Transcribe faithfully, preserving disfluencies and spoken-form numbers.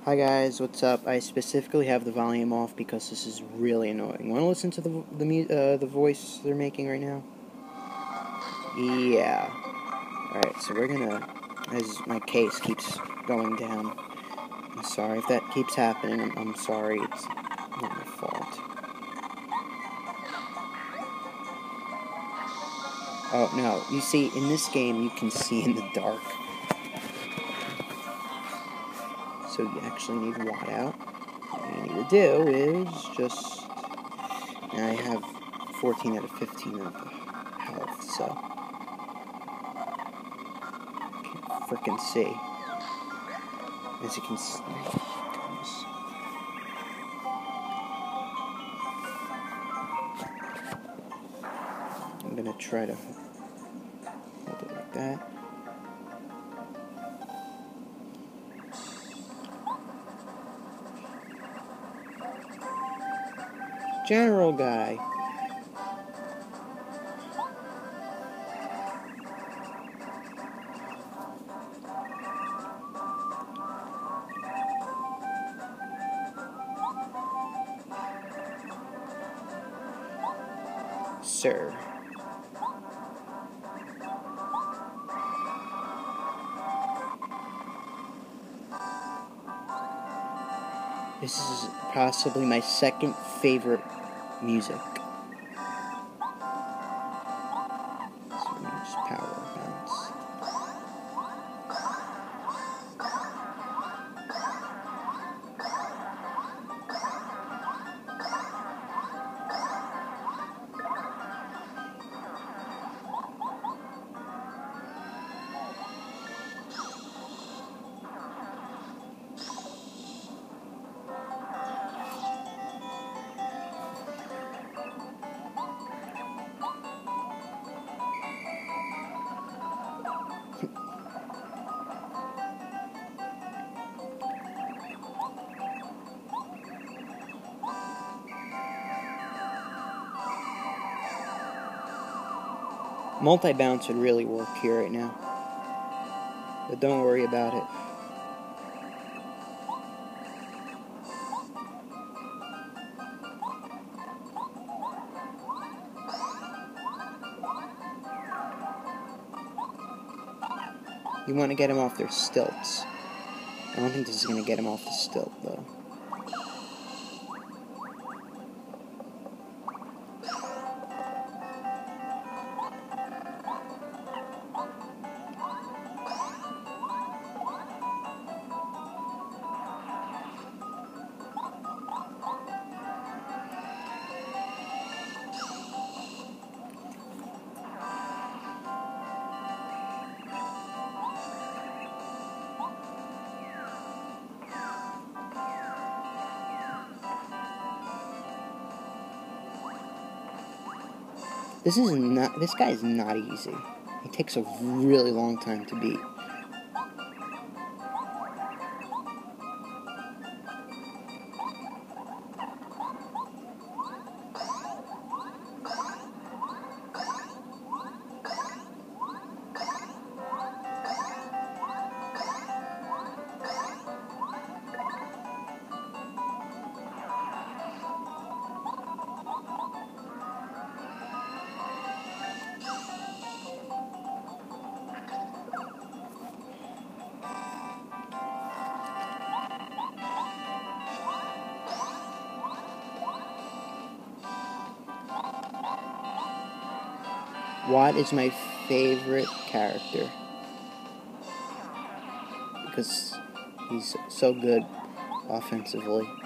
Hi guys, what's up? I specifically have the volume off because this is really annoying. Want to listen to the the mu uh, the voice they're making right now? Yeah. All right, so we're gonna, as my case keeps going down. I'm sorry if that keeps happening. I'm, I'm sorry. It's not my fault. Oh no! You see, in this game, you can see in the dark. So you actually need watt out. What you need to do is just... Now I have fourteen out of fifteen of health, so... I can frickin' see. As you can see... I'm gonna try to hold it like that. General guy. Sir. This is possibly my second favorite music. So let me just power bounce. Multi-bounce would really work here right now. But don't worry about it. You want to get them off their stilts. I don't think this is going to get him off the stilt, though. This is not, this guy is not easy. He takes a really long time to beat. Watt is my favorite character because he's so good offensively.